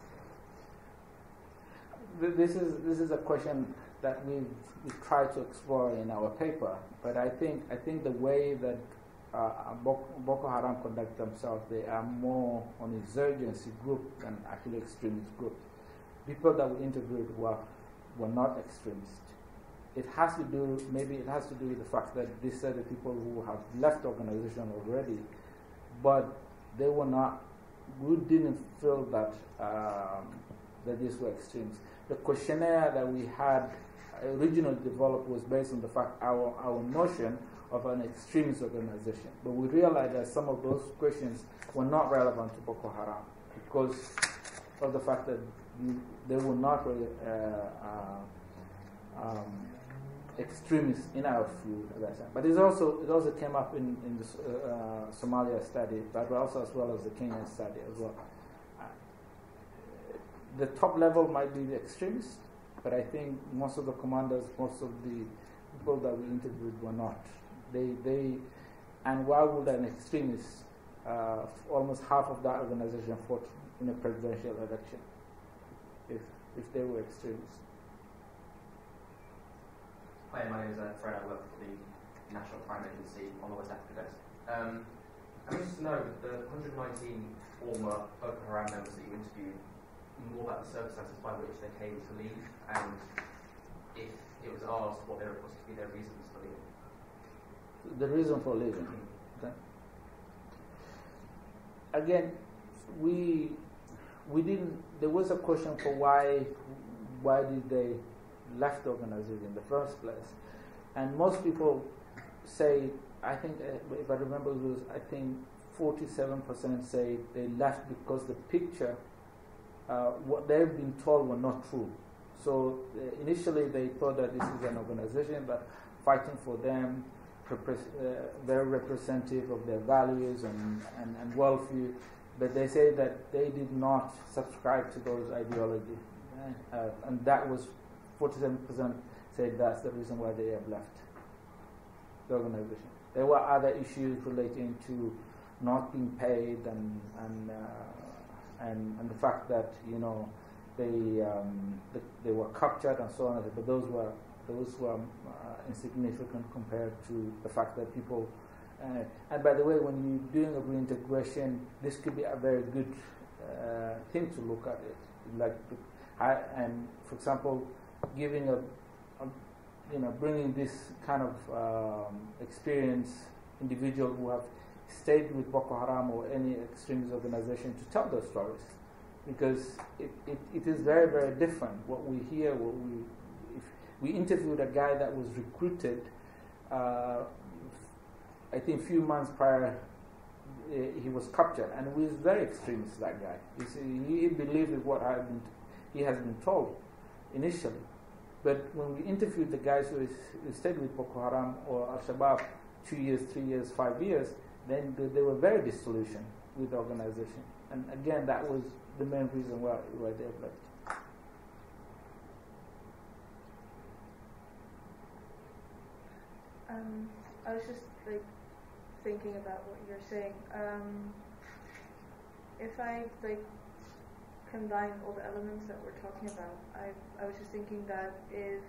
with? This is this is a question that we we try to explore in our paper, but I think I think the way that uh, Boko Haram conduct themselves, they are more an insurgency group than actually extremist group. People that we interviewed were were not extremists. It has to do maybe it has to do with the fact that these are the people who have left the organization already, but they were not. We didn't feel that um, that these were extremists. The questionnaire that we had originally developed was based on the fact our, our notion of an extremist organization. But we realized that some of those questions were not relevant to Boko Haram because of the fact that you, they were not really uh, uh, um, extremists in our view at that time. But it's also, it also came up in, in the uh, Somalia study, but also as well as the Kenyan study as well. Uh, the top level might be the extremists, but I think most of the commanders, most of the people that we interviewed were not. They, they, and why would an extremist, uh, almost half of that organization fought in a presidential election if if they were extremists? Hi, my name is uh, Fred. I work for the National Crime Agency on the West Africa desk. Um, I'm interested to know the one hundred nineteen former Boko Haram members that you interviewed, more about the circumstances by which they came to leave, and if it was asked what they were supposed to be their reasons for leaving. The reason for leaving. Okay. Again, we we didn't. There was a question for why why did they left the organization in the first place, and most people say, I think if I remember, it was I think forty-seven percent say they left because the picture, uh, what they've been told were not true. So uh, initially they thought that this is an organization that fighting for them, repre- uh, very representative of their values and, and, and worldview, but they say that they did not subscribe to those ideologies. Uh, and that was forty-seven percent said that's the reason why they have left the organization. There were other issues relating to not being paid and and uh, and, and the fact that you know they um, the, they were captured and so on. But those were those were uh, insignificant compared to the fact that people. Uh, and by the way, when you're doing a reintegration, this could be a very good uh, thing to look at it. Like, I, and for example, giving a, a, you know, bringing this kind of um, experience, individual who have stayed with Boko Haram or any extremist organization to tell their stories, because it, it, it is very, very different. What we hear, what we, if we interviewed a guy that was recruited. Uh, I think a few months prior, uh, he was captured, and he was very extremist. That guy, you see, he believed in what had been, he has been told initially. But when we interviewed the guys who, is, who stayed with Boko Haram or Al Shabaab, two years, three years, five years, then they, they were very disillusioned with the organization. And again, that was the main reason why why they left. Um, I was just like. thinking about what you're saying. Um, if I like combine all the elements that we're talking about, I I was just thinking that if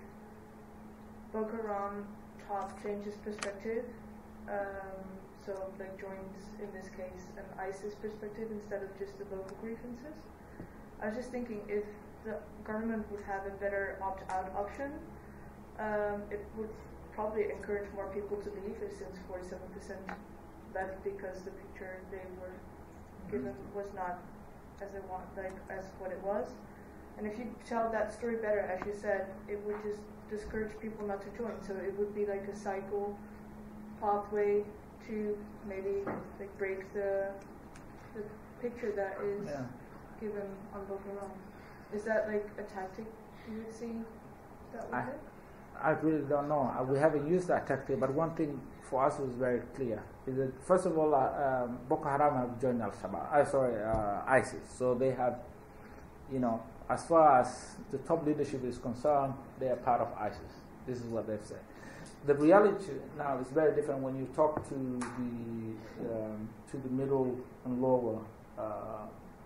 Boko Haram top changes perspective, um, so like joins in this case an ISIS perspective instead of just the local grievances. I was just thinking if the government would have a better opt-out option, um, it would probably encourage more people to leave, since forty-seven percent left because the picture they were given was not as it want, like as what it was. And if you tell that story better, as you said, it would just discourage people not to join. So it would be like a cycle pathway to maybe like break the the picture that is yeah. given on Boko Haram. Is that like a tactic you would see that would work? I really don't know. Uh, we haven't used that tactic, but one thing for us was very clear: is that first of all, uh, um, Boko Haram have joined Al Shabaab. Uh, sorry, uh, ISIS. So they have, you know, as far as the top leadership is concerned, they are part of ISIS. This is what they've said. The reality now is very different when you talk to the um, to the middle and lower uh,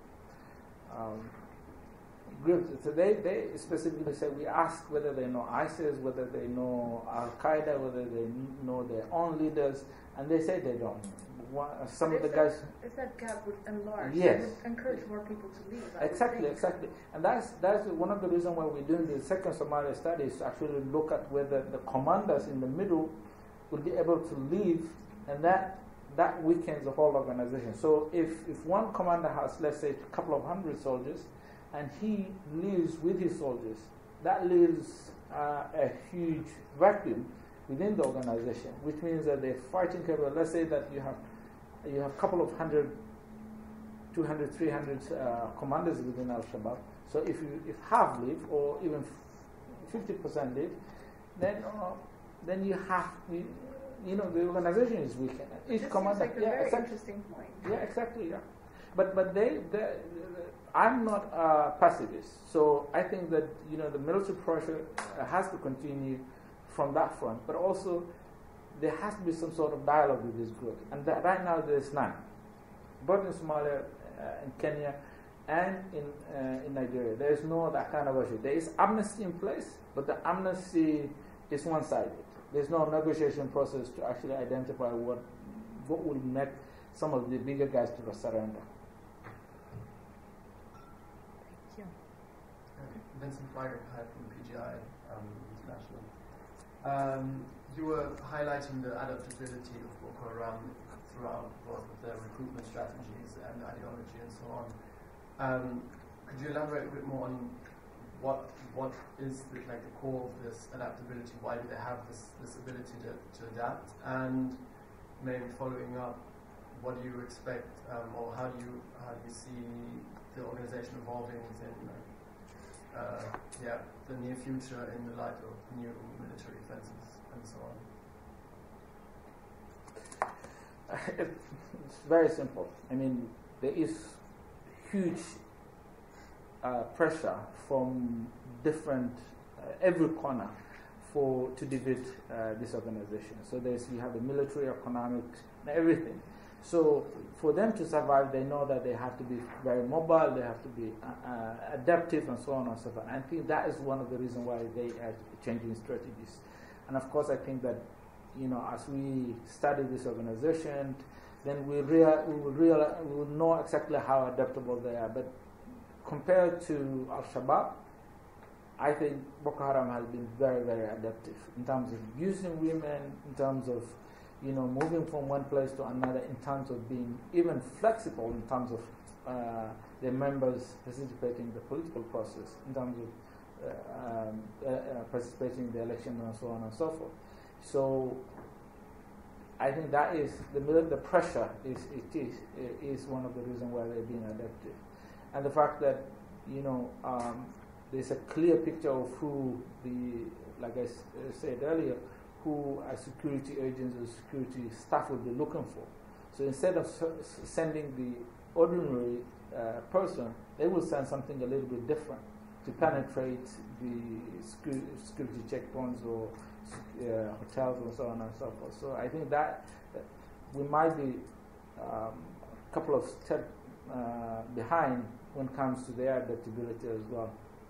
um, groups. So they, they specifically say, we ask whether they know ISIS, whether they know Al-Qaeda, whether they know their own leaders, and they say they don't. Some of the guys... If that gap would enlarge, yes. it would encourage more people to leave. I exactly, exactly. And that's that's one of the reasons why we're doing the second Somalia study, is to actually look at whether the commanders in the middle will be able to leave, and that that weakens the whole organization. So if, if one commander has, let's say, a couple of hundred soldiers, and he leaves with his soldiers, that leaves uh, a huge vacuum within the organization, which means that they're fighting capable. Let's say that you have you have a couple of hundred, two hundred, three hundred uh, commanders within Al-Shabaab. So if you if half leave or even fifty percent leave, then uh, then you have you, you know the organization is weakened. Each this commander, seems like a yeah, very exactly. interesting point. Yeah, exactly. Yeah, but but they, they I'm not a pacifist, so I think that you know the military pressure has to continue from that front, but also there has to be some sort of dialogue with this group, and that right now there is none, both in Somalia, uh, in Kenya, and in uh, in Nigeria. There is no that kind of issue. There is amnesty in place, but the amnesty is one-sided. There's no negotiation process to actually identify what what will make some of the bigger guys to surrender. Vincent Feigenheit from P G I um, International. Um, you were highlighting the adaptability of Boko Haram throughout both of their recruitment strategies and ideology and so on. Um, could you elaborate a bit more on what what is the, like the core of this adaptability? Why do they have this, this ability to, to adapt? And maybe following up, what do you expect, um, or how do you how do you see the organization evolving within? Like, Uh, yeah, the near future in the light of new military offensives and so on? It's very simple. I mean, there is huge uh, pressure from different, uh, every corner for to defeat uh, this organization. So there's you have the military, economic, everything. So for them to survive, they know that they have to be very mobile, they have to be uh, uh, adaptive, and so on and so forth. And I think that is one of the reasons why they are changing strategies. And of course, I think that, you know, as we study this organization, then we, real, we, will, real, we will know exactly how adaptable they are. But compared to Al-Shabaab, I think Boko Haram has been very, very adaptive in terms of using women, in terms of you know, moving from one place to another, in terms of being even flexible in terms of uh, their members participating in the political process, in terms of uh, um, uh, uh, participating in the election and so on and so forth. So I think that is the the pressure is it is is one of the reasons why they're being adaptive, and the fact that you know um, there's a clear picture of who the like I s- said earlier. Who as security agents or security staff will be looking for. So instead of s- sending the ordinary uh, person, they will send something a little bit different to penetrate the secu- security checkpoints or uh, hotels and so on and so forth. So I think that uh, we might be um, a couple of steps uh, behind when it comes to their adaptability as well.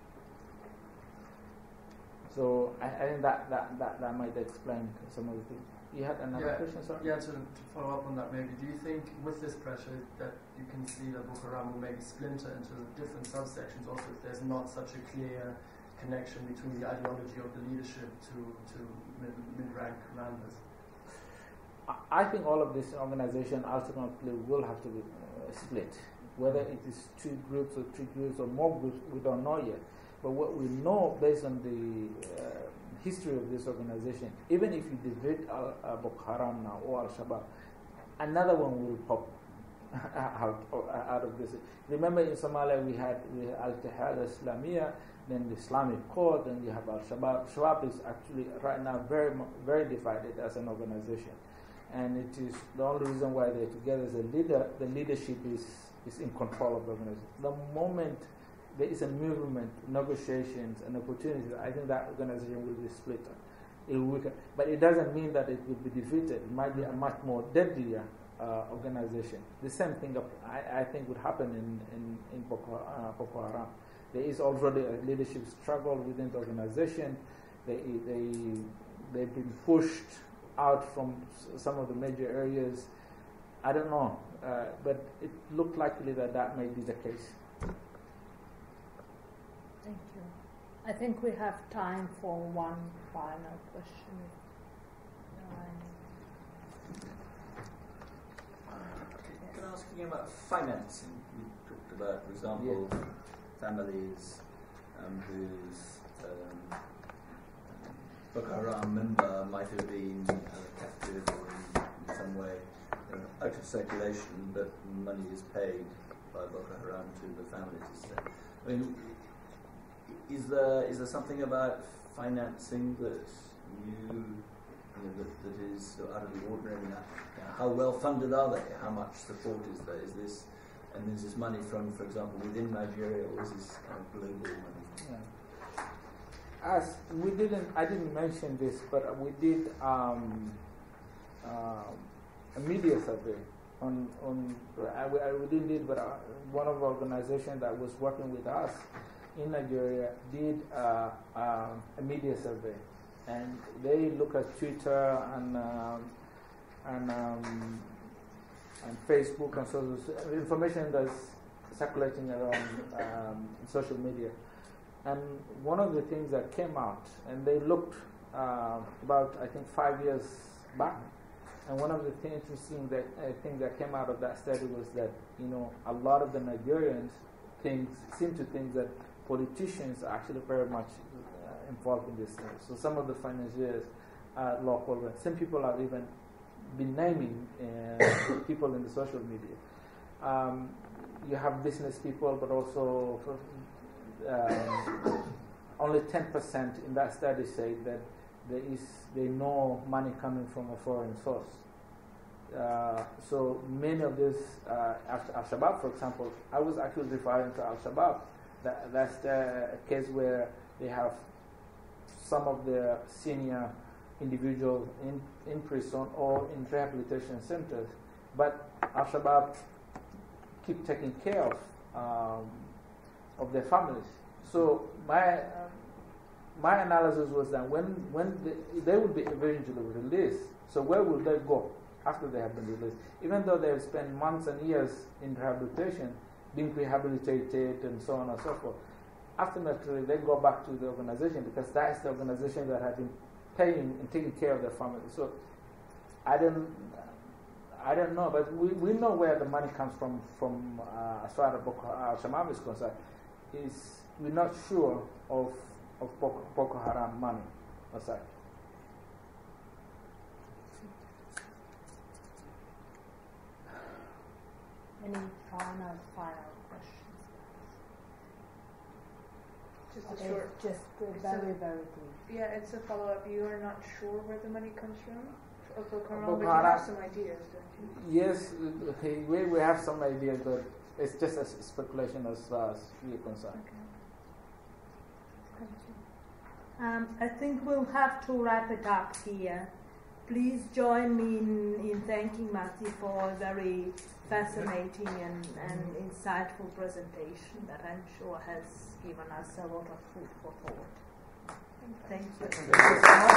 So I, I think that, that, that, that might explain some of the things. You had another yeah, question, sorry? Yeah, to, to follow up on that maybe, do you think with this pressure that you can see that Boko Haram will maybe splinter into different subsections also if there's not such a clear connection between the ideology of the leadership to, to mid, mid-rank commanders? I think all of this organization ultimately will have to be uh, split. Whether it is two groups or three groups or more groups, we don't know yet. But what we know based on the uh, history of this organization, even if you defeat Al- uh, Boko Haram now or Al-Shabaab, another one will pop out, out of this. Remember in Somalia we had, we had Al-Ittihad Al-Islamiyya, then the Islamic Court, then you have Al-Shabaab. Shabaab is actually right now very very divided as an organization. And it is the only reason why they're together is the leader, the leadership is, is in control of the organization. The moment there is a movement, negotiations, and opportunities, I think that organization will be split. It will weaken. But it doesn't mean that it will be defeated. It might be a much more deadlier uh, organization. The same thing I, I think would happen in, in, in Boko, uh, Boko Haram. There is already a leadership struggle within the organization. They, they, they've been pushed out from some of the major areas. I don't know, uh, but it looked likely that that may be the case. Thank you. I think we have time for one final question. Can I ask you about financing? You talked about, for example, yeah. families um, whose um, Boko Haram member might have been uh, captive or in, in some way uh, out of circulation, but money is paid by Boko Haram to the families. I mean, is there is there something about financing that you, you know, that, that is sort of out of the ordinary? You know, how well funded are they? How much support is there? Is this and is this money from, for example, within Nigeria, or is this kind of global money? Yeah. As we didn't, I didn't mention this, but we did um, uh, a media survey on on. I, we didn't did, but uh, one of the organizations that was working with us in Nigeria did uh, uh, a media survey, and they look at Twitter and um, and um, and Facebook and so on, information that's circulating around um, social media. And one of the things that came out, and they looked uh, about I think five years back, and one of the th- interesting that uh, things that came out of that study was that you know a lot of the Nigerians things seem to think that politicians are actually very much uh, involved in this thing. So some of the financiers are local. Some people have even been naming uh, people in the social media. Um, you have business people, but also for, um, only ten percent in that study say that there is they know money coming from a foreign source. Uh, so many of this, uh, Al-Shabaab, for example, I was actually referring to Al-Shabaab. That, that's the case where they have some of their senior individuals in, in prison or in rehabilitation centers, but Al-Shabaab keep taking care of um, of their families. So my my analysis was that when when they, they will be eventually released, so where will they go after they have been released? Even though they have spent months and years in rehabilitation, being rehabilitated and so on and so forth, ultimately they go back to the organization because that is the organization that has been paying and taking care of their family. So I don't, I don't know, but we, we know where the money comes from. From uh, as far as Boko Haram is concerned, is we're not sure of of Boko, Boko Haram money aside. Any final final questions? Just a Okay, short. just uh, very very brief. Yeah, it's a follow up. You are not sure where the money comes from of Boko Haram, Boko but you Haram. have some ideas, don't you? Yes, okay, we, we have some ideas, but it's just a speculation as far as we're concerned. Okay. Thank you. Um, I think we'll have to wrap it up here. Please join me in, in thanking Mati for a very fascinating and, and insightful presentation that I'm sure has given us a lot of food for thought. Thank you.